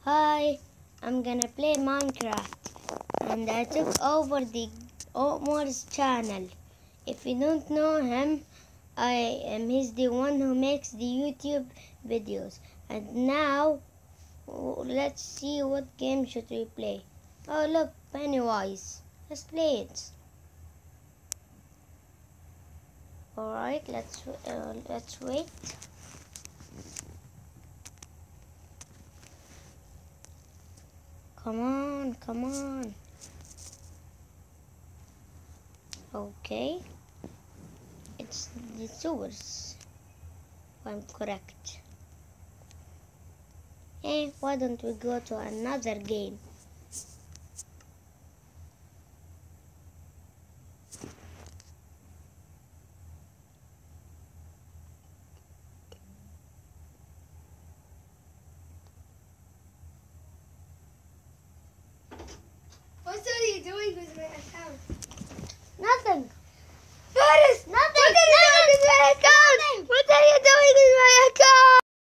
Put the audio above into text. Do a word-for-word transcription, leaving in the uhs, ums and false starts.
Hi, I'm gonna play Minecraft, and I took over the Omar's channel. If you don't know him, I am he's the one who makes the YouTube videos. And now, w- let's see what game should we play. Oh look, Pennywise. Let's play it. All right, let's uh, let's wait. Come on, come on. Okay, it's the sewers. I'm correct. Hey, why don't we go to another game? What are you doing with my account?